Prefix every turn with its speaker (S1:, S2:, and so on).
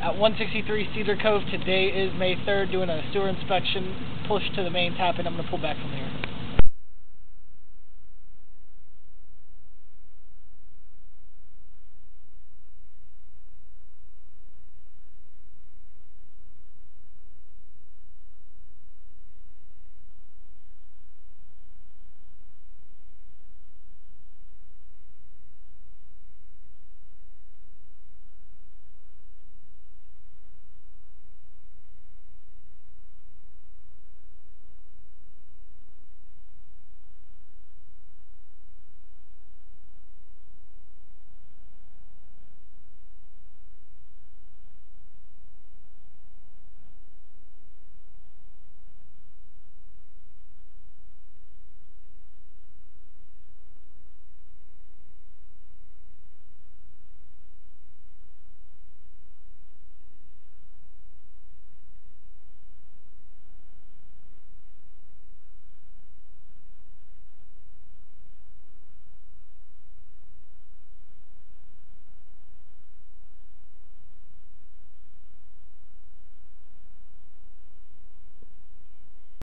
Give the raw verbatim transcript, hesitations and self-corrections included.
S1: at one sixty-three Cedar Cove. Today is May third, doing a sewer inspection, push to the main tap, and I'm going to pull back from here.